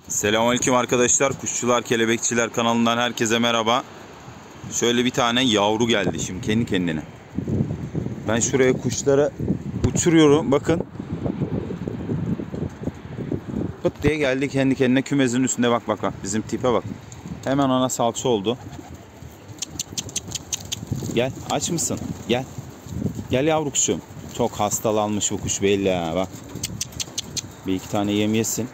Selamünaleyküm arkadaşlar. Kuşçular, Kelebekçiler kanalından herkese merhaba. Şöyle bir tane yavru geldi şimdi kendi kendine. Ben şuraya kuşlara uçuruyorum. Bakın. Pıt diye geldi kendi kendine kümesin üstünde. Bak bak bak. Bizim tipe bak. Hemen ana salça oldu. Gel. Aç mısın? Gel. Gel yavru kuşum. Çok hastalanmış bu kuş belli ha. Bak. Bir iki tane yem yesin.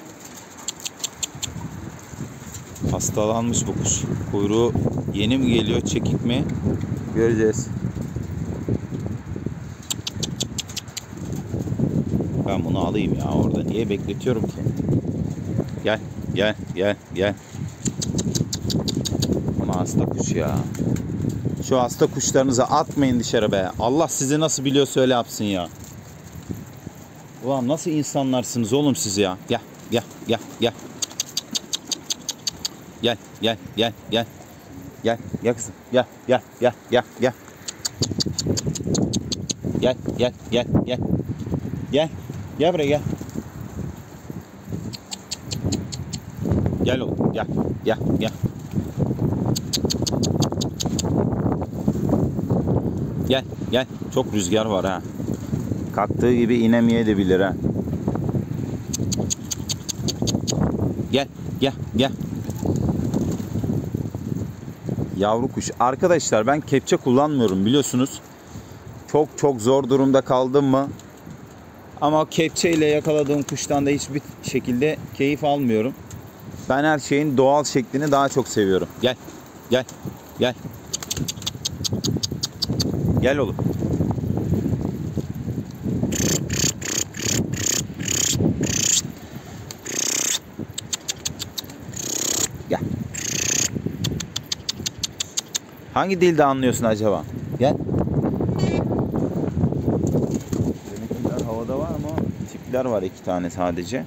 Hastalanmış bu kuş. Kuyruğu yeni mi geliyor, çekik mi? Göreceğiz. Ben bunu alayım ya orada. Niye bekletiyorum ki? Gel, gel, gel, gel. Ama hasta kuş ya. Şu hasta kuşlarınızı atmayın dışarı be. Allah sizi nasıl biliyorsa öyle yapsın ya. Ulan nasıl insanlarsınız oğlum siz ya? Gel, gel, gel, gel. Gel, gel, gel, gel. Gel, gel kızım. Gel, gel, gel, gel, gel. Gel, gel, gel, gel. Gel, gel buraya gel. Gel oğlum, gel, gel, gel. Gel, gel. Çok rüzgar var ha. Kalktığı gibi inemeyebilir ha. Gel, gel, gel. Yavru kuş. Arkadaşlar ben kepçe kullanmıyorum biliyorsunuz. Çok zor durumda kaldım mı? Ama kepçeyle yakaladığım kuştan da hiçbir şekilde keyif almıyorum. Ben her şeyin doğal şeklini daha çok seviyorum. Gel. Gel. Gel. Gel oğlum. Gel. Hangi dilde anlıyorsun acaba? Gel. Benimkiler havada var ama tipler var iki tane sadece.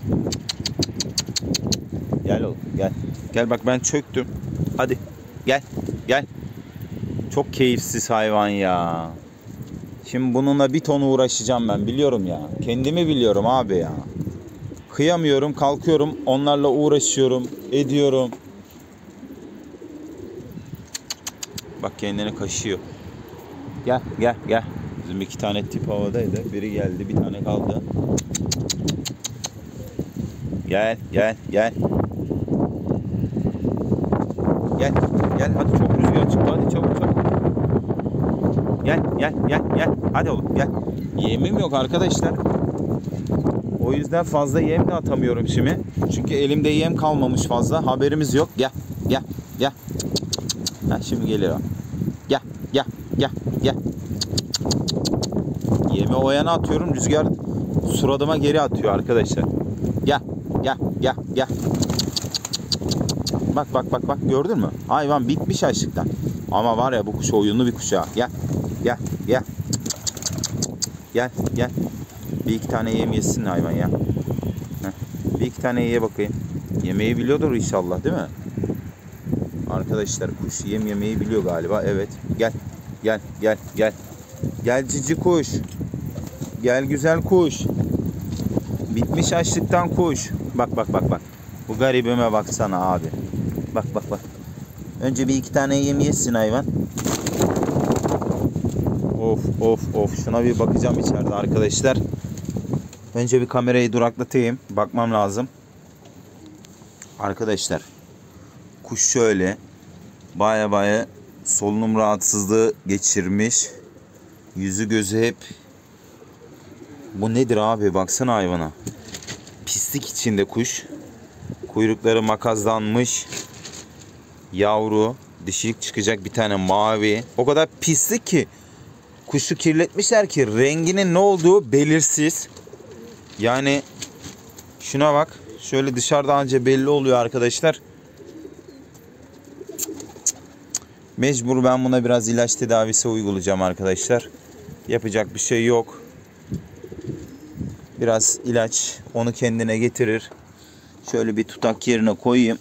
Gel oğlum gel. Gel bak ben çöktüm. Hadi gel gel. Çok keyifsiz hayvan ya. Şimdi bununla bir ton uğraşacağım ben biliyorum ya. Kendimi biliyorum abi ya. Kıyamıyorum, kalkıyorum, onlarla uğraşıyorum, ediyorum. Bak kendini kaşıyor. Gel gel gel. Bizim iki tane tip havadaydı. Biri geldi, bir tane kaldı. Gel gel gel. Gel gel hadi çok rüzgar çıktı hadi çabuk çabuk. Gel gel gel gel. Hadi oğlum gel. Yemim yok arkadaşlar. O yüzden fazla yem de atamıyorum şimdi. Çünkü elimde yem kalmamış fazla. Haberimiz yok. Gel gel gel. Ha, şimdi geliyor. Gel gel gel gel. Yemi o yana atıyorum. Rüzgar suratıma geri atıyor arkadaşlar. Gel gel gel gel. Bak bak bak bak gördün mü? Hayvan bitmiş açlıktan. Ama var ya bu kuş oyunlu bir kuş ha. Gel gel gel. Gel gel. Bir iki tane yem yesin hayvan ya. Heh. Bir iki tane ye bakayım. Yemeği biliyordur inşallah değil mi? Arkadaşlar kuş yem yemeyi biliyor galiba. Evet. Gel gel gel gel. Gel cici kuş. Gel güzel kuş. Bitmiş açlıktan kuş. Bak bak bak bak. Bu garibime baksana abi. Bak bak bak. Önce bir iki tane yem yesin hayvan. Of of of. Şuna bir bakacağım içeride arkadaşlar. Önce bir kamerayı duraklatayım. Bakmam lazım. Arkadaşlar. Kuş şöyle. Baya solunum rahatsızlığı geçirmiş. Yüzü gözü hep. Bu nedir abi? Baksana hayvana. Pislik içinde kuş. Kuyrukları makazlanmış. Yavru. Dişilik çıkacak bir tane mavi. O kadar pislik ki. Kuşu kirletmişler ki renginin ne olduğu belirsiz. Yani şuna bak. Şöyle dışarıda anca belli oluyor arkadaşlar. Mecbur ben buna biraz ilaç tedavisi uygulayacağım arkadaşlar. Yapacak bir şey yok. Biraz ilaç onu kendine getirir. Şöyle bir tutak yerine koyayım.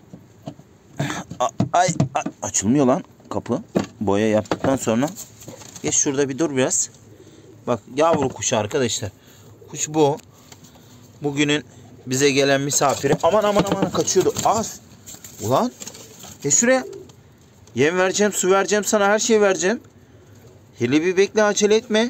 Ay, açılmıyor lan kapı. Boya yaptıktan sonra. Geç şurada bir dur biraz. Bak yavru kuş arkadaşlar. Kuş bu. Bugünün bize gelen misafiri. Aman aman aman kaçıyordu. Az. Ulan. Şuraya. Yem vereceğim, su vereceğim sana, her şeyi vereceğim. Hele bir bekle, acele etme.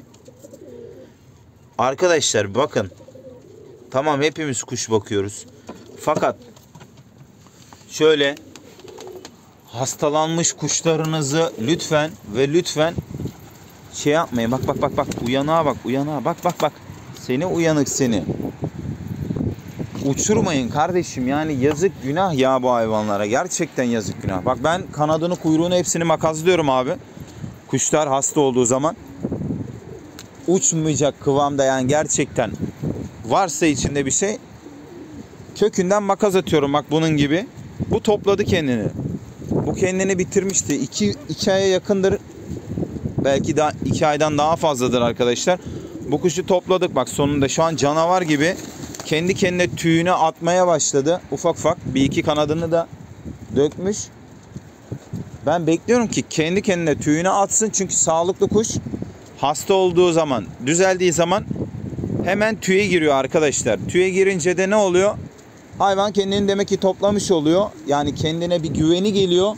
Arkadaşlar bakın. Tamam, hepimiz kuş bakıyoruz. Fakat şöyle hastalanmış kuşlarınızı lütfen ve lütfen şey yapmayın. Bak bak bak bak. Uyanığa bak, uyanığa. Bak bak bak. Seni uyanık seni. Uçurmayın kardeşim, yani yazık günah ya bu hayvanlara. Gerçekten yazık günah. Bak ben kanadını kuyruğunu hepsini makaslıyorum abi. Kuşlar hasta olduğu zaman. Uçmayacak kıvamda yani, gerçekten. Varsa içinde bir şey, kökünden makas atıyorum bak bunun gibi. Bu topladı kendini. Bu kendini bitirmişti. 2 aya yakındır. Belki daha 2 aydan daha fazladır arkadaşlar. Bu kuşu topladık bak sonunda, şu an canavar gibi. Kendi kendine tüyünü atmaya başladı. Ufak ufak. Bir iki kanadını da dökmüş. Ben bekliyorum ki kendi kendine tüyünü atsın. Çünkü sağlıklı kuş hasta olduğu zaman, düzeldiği zaman hemen tüye giriyor arkadaşlar. Tüye girince de ne oluyor? Hayvan kendini demek ki toplamış oluyor. Yani kendine bir güveni geliyor.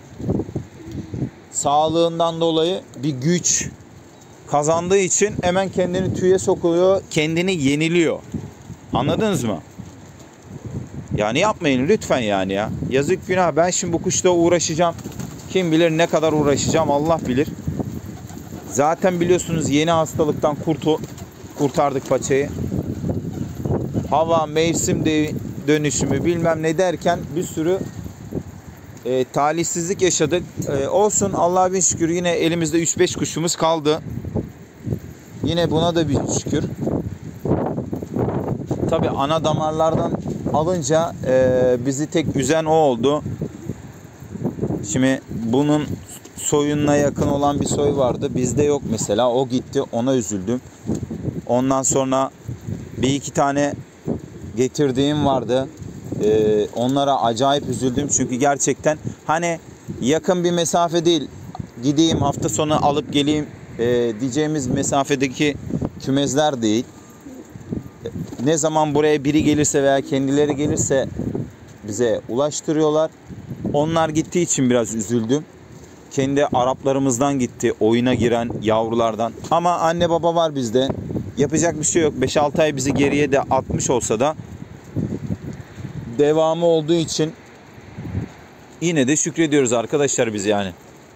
Sağlığından dolayı bir güç kazandığı için hemen kendini tüye sokuluyor. Kendini yeniliyor. Anladınız mı? Yani yapmayın lütfen yani ya. Yazık günah. Ben şimdi bu kuşla uğraşacağım. Kim bilir ne kadar uğraşacağım, Allah bilir. Zaten biliyorsunuz yeni hastalıktan kurtardık paçayı. Hava, mevsim dönüşümü bilmem ne derken bir sürü talihsizlik yaşadık. Olsun, Allah'a bin şükür yine elimizde 3-5 kuşumuz kaldı. Yine buna da bir şükür. Tabii ana damarlardan alınca bizi tek üzen o oldu. Şimdi bunun soyununa yakın olan bir soy vardı. Bizde yok mesela. O gitti. Ona üzüldüm. Ondan sonra bir iki tane getirdiğim vardı. Onlara acayip üzüldüm. Çünkü gerçekten hani yakın bir mesafe değil. Gideyim hafta sonu alıp geleyim diyeceğimiz mesafedeki kümezler değil. Ne zaman buraya biri gelirse veya kendileri gelirse bize ulaştırıyorlar. Onlar gittiği için biraz üzüldüm. Kendi Araplarımızdan gitti, oyuna giren yavrulardan. Ama anne baba var bizde. Yapacak bir şey yok. 5-6 ay bizi geriye de atmış olsa da devamı olduğu için yine de şükrediyoruz arkadaşlar biz yani.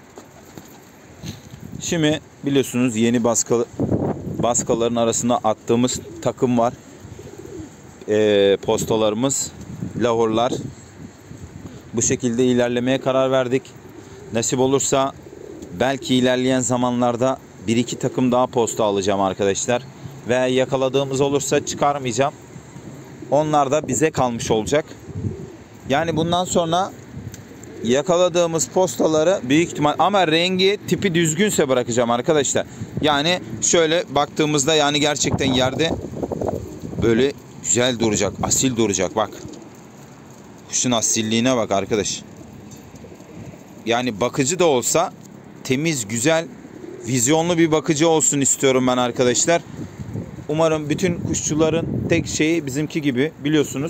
Şimdi biliyorsunuz yeni baskaların arasına attığımız takım var. Postalarımız, lahorlar. Bu şekilde ilerlemeye karar verdik. Nasip olursa belki ilerleyen zamanlarda 1-2 takım daha posta alacağım arkadaşlar. Ve yakaladığımız olursa çıkarmayacağım. Onlar da bize kalmış olacak. Yani bundan sonra yakaladığımız postaları büyük ihtimal, ama rengi tipi düzgünse bırakacağım arkadaşlar. Yani şöyle baktığımızda yani gerçekten yerde böyle güzel duracak, asil duracak bak. Kuşun asilliğine bak arkadaş. Yani bakıcı da olsa temiz, güzel, vizyonlu bir bakıcı olsun istiyorum ben arkadaşlar. Umarım bütün kuşçuların tek şeyi bizimki gibi, biliyorsunuz.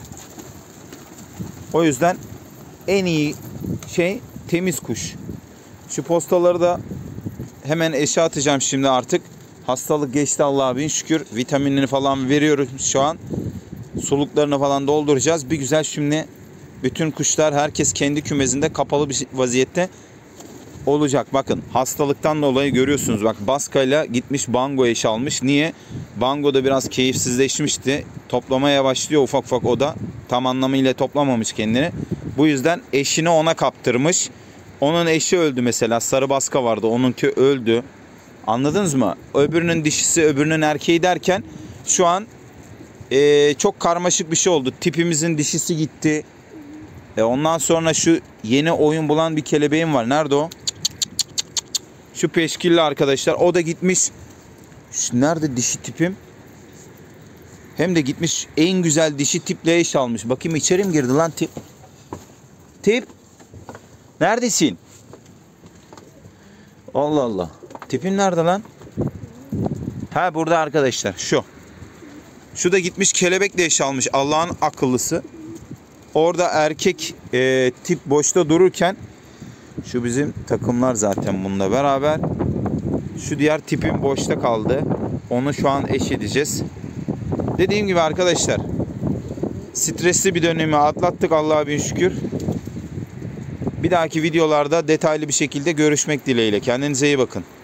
O yüzden en iyi şey temiz kuş. Şu postaları da hemen eşe atacağım şimdi artık. Hastalık geçti Allah'a bin şükür. Vitaminini falan veriyoruz şu an. Soluklarını falan dolduracağız. Bir güzel şimdi bütün kuşlar, herkes kendi kümesinde kapalı bir vaziyette olacak. Bakın hastalıktan dolayı görüyorsunuz. Bak baskayla gitmiş bango eş almış. Niye? Bango da biraz keyifsizleşmişti. Toplamaya başlıyor ufak ufak o da. Tam anlamıyla toplamamış kendini. Bu yüzden eşini ona kaptırmış. Onun eşi öldü mesela. Sarı baska vardı. Onunki öldü. Anladınız mı? Öbürünün dişisi, öbürünün erkeği derken şu an çok karmaşık bir şey oldu. Tipimizin dişisi gitti. Ondan sonra şu yeni oyun bulan bir kelebeğim var. Nerede o? Şu peşkilli arkadaşlar. O da gitmiş. Nerede dişi tipim? Hem de gitmiş en güzel dişi tiple eş almış. Bakayım içeri mi girdi lan tip? Tip. Neredesin? Allah Allah. Tipin nerede lan? Ha burada arkadaşlar. Şu. Şu da gitmiş kelebekle eş almış. Allah'ın akıllısı. Orada erkek tip boşta dururken şu bizim takımlar zaten bununla beraber. Şu diğer tipim boşta kaldı. Onu şu an eş edeceğiz. Dediğim gibi arkadaşlar, stresli bir dönemi atlattık Allah'a bin şükür. Bir dahaki videolarda detaylı bir şekilde görüşmek dileğiyle. Kendinize iyi bakın.